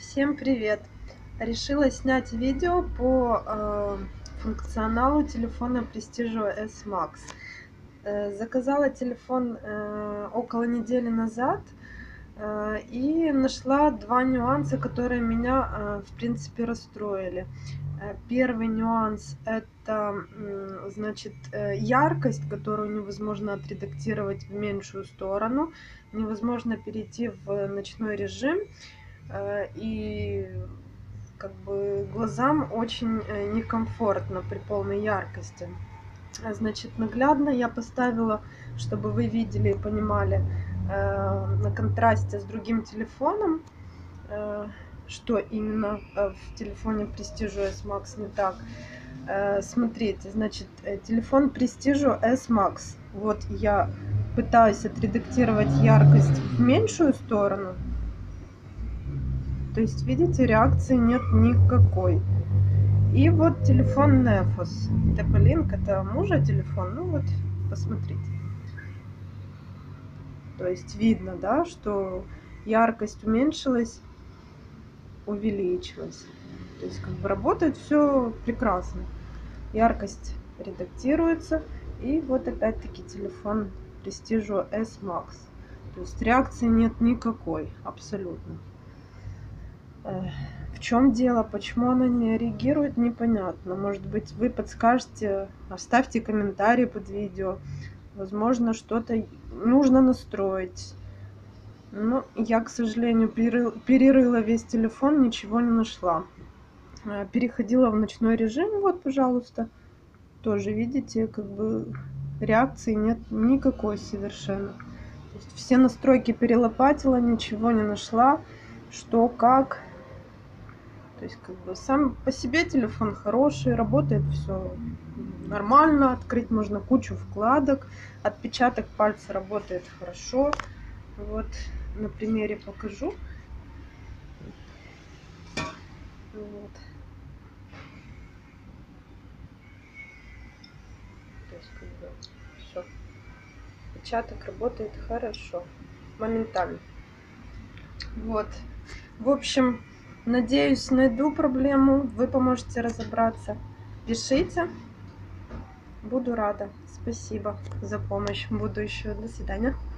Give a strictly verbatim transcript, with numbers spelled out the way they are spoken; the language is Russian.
Всем привет! Решила снять видео по э, функционалу телефона Prestigio S Max. Э, заказала телефон э, около недели назад э, и нашла два нюанса, которые меня э, в принципе расстроили. Э, Первый нюанс — это м, значит э, яркость, которую невозможно отредактировать в меньшую сторону, невозможно перейти в ночной режим. Э, И как бы глазам очень э, некомфортно при полной яркости. А, Значит, наглядно я поставила, чтобы вы видели и понимали, э, на контрасте с другим телефоном, э, что именно э, в телефоне Prestigio S Max не так. Э, Смотрите, значит, э, телефон Prestigio S Max. Вот я пытаюсь отредактировать яркость в меньшую сторону. То есть, видите, реакции нет никакой. И вот телефон Nefos. Tepo-Link — это мужа телефон. Ну вот, посмотрите. То есть видно, да, что яркость уменьшилась, увеличилась. То есть как бы работает все прекрасно. Яркость редактируется. И вот опять-таки телефон Prestigio S Max. То есть реакции нет никакой, абсолютно. В чем дело, почему она не реагирует, непонятно. Может быть, вы подскажете, оставьте комментарий под видео. Возможно, что-то нужно настроить. Но я, к сожалению, перерыла весь телефон, ничего не нашла. Переходила в ночной режим, вот, пожалуйста. Тоже, видите, как бы реакции нет никакой совершенно. То есть все настройки перелопатила, ничего не нашла. Что, как... То есть, как бы, сам по себе телефон хороший, работает все нормально, открыть можно кучу вкладок, отпечаток пальца работает хорошо. Вот на примере покажу. Вот. То есть, как бы, все. Отпечаток работает хорошо, моментально. Вот. В общем, надеюсь, найду проблему, вы поможете разобраться. Пишите. Буду рада. Спасибо за помощь. Буду еще. До свидания.